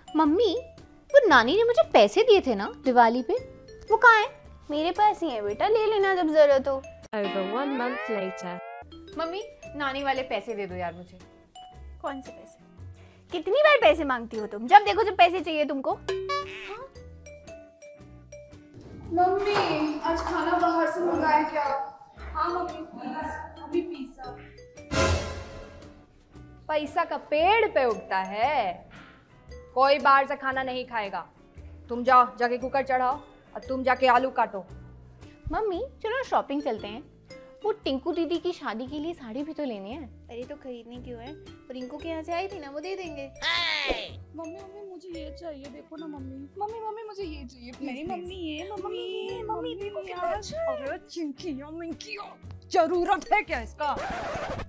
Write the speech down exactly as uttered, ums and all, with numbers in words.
Mummy वो नानी ने मुझे पैसे दिए थे ना दिवाली पे, वो कहाँ है? मेरे पास ही है बेटा, ले लेना जब जरूरत हो। Over one month later. Mummy नानी वाले पैसे दे दो यार मुझे। कौन से पैसे? कितनी बार पैसे मांगती हो तुम? जब देखो जब पैसे चाहिए तुमको। मम्मी आज खाना बाहर से मंगाए क्या? हाँ मम्मी प्लीज, अभी पिज्जा। पैसा का पेड़ पे उगता है, कोई बाहर से खाना नहीं खाएगा। तुम जाओ जाके कुकर चढ़ाओ और तुम जाके आलू काटो। मम्मी चलो शॉपिंग चलते हैं, वो टिंकू दीदी की शादी के लिए साड़ी भी तो लेनी है। अरे तो खरीदने क्यों है? रिंकू के यहाँ से आई थी ना, वो दे देंगे। मम्मी मम्मी मुझे ये चाहिए, देखो ना मम्मी। मम्मी मम्मी मुझे ये चाहिए, मेरी मम्मी ये मम्मी मम्मी देखो क्या। अरे चिंकिया मिंकिया, जरूरत है क्या इसका?